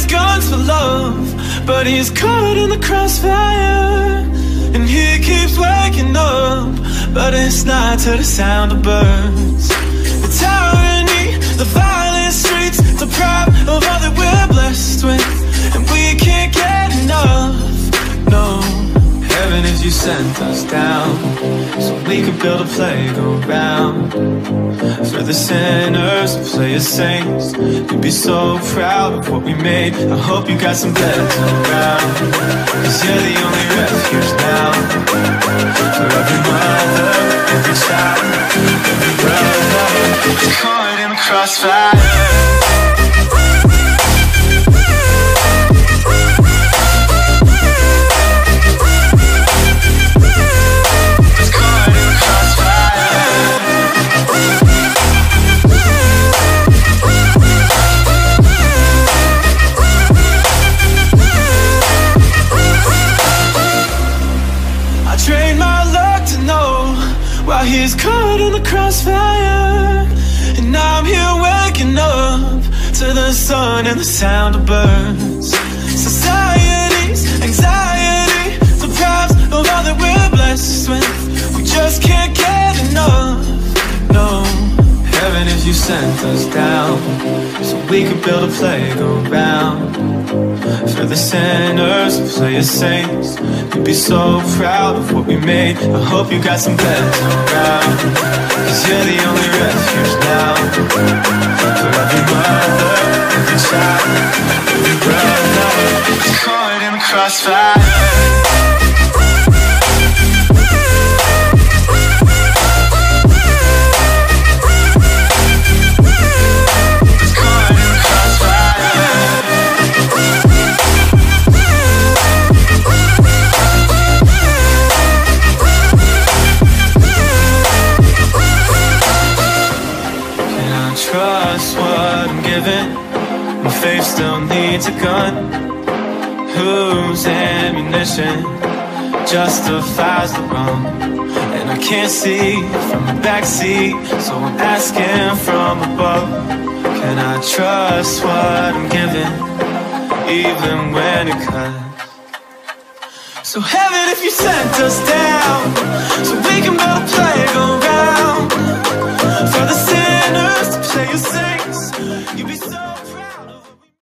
his guns for love, but he's caught in the crossfire. And he keeps waking up, but it's not to the sound of birds. The tyranny, the violent streets, deprived of all that we're blessed with, and we can't get enough, no. Heaven if you sent us down, so we could build a playground for the sinners and play as saints. You'd be so proud of what we made. I hope you got some beds around, 'cause you're the only refuge now for every mother, every child, every brother caught in the crossfire. He's caught in the crossfire, and I'm here waking up to the sun and the sound of birds. Society's anxiety deprives of all that we're blessed with. We just can't get enough, no. Heaven if you sent us down, so we could build a playground for the sinners and play as saints. You'd be so proud of what we made. I hope you got some beds around, 'cause you're the only refuge now for every mother, every child, every brother caught in the crossfire. Trust what I'm giving. My faith still needs a gun. Whose ammunition justifies the wrong? And I can't see from the backseat, so I'm asking from above. Can I trust what I'm giving, even when it cuts? So heaven if you sent us down, so we can build a playground for the sinners to play your saints. You'd be so